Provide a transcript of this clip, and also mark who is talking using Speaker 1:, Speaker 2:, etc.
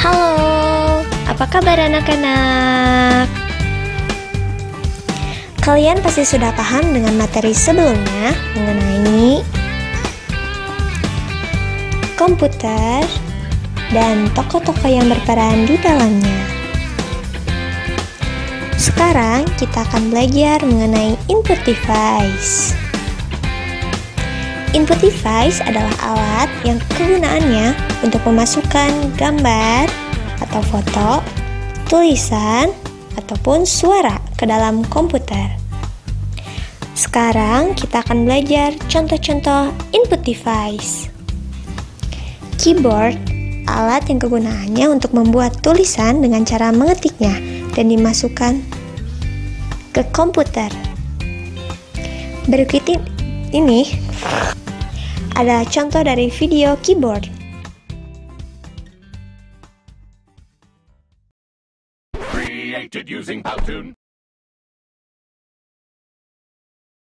Speaker 1: Halo, apa kabar anak-anak? Kalian pasti sudah paham dengan materi sebelumnya mengenai komputer dan tokoh-tokoh yang berperan di dalamnya. Sekarang kita akan belajar mengenai input device. Input device adalah alat yang kegunaannya untuk memasukkan gambar atau foto, tulisan, ataupun suara ke dalam komputer. Sekarang kita akan belajar contoh-contoh input device. Keyboard, alat yang kegunaannya untuk membuat tulisan dengan cara mengetiknya dan dimasukkan ke komputer. Berikut ini adalah contoh dari video keyboard.
Speaker 2: Created using Powtoon.